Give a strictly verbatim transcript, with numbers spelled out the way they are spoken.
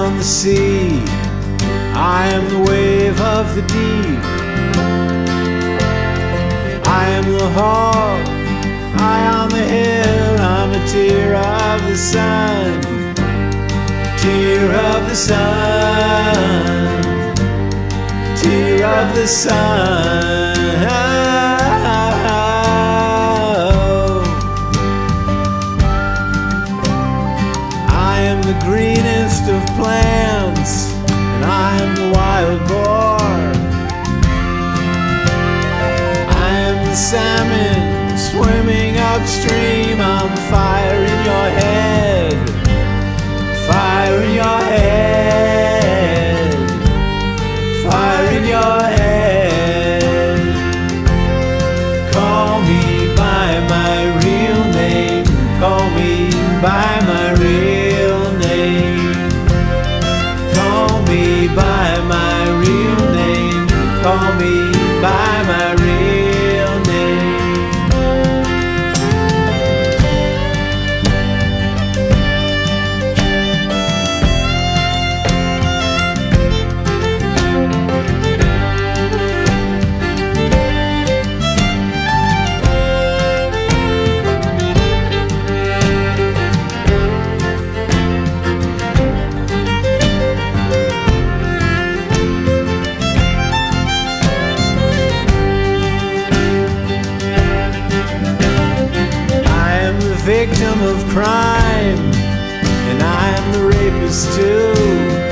on the sea, I am the wave of the deep. I am the hawk, high on the hill. I'm a tear of the sun, tear of the sun, tear of the sun. I am the greenest of plants, and I am the wild boar. I am the salmon swimming upstream. I'm fire in your head, fire in your head, fire in your head. Call me by my real name, call me by my real name, call me by my real name, call me by my real name. Victim of crime, and I am the rapist too.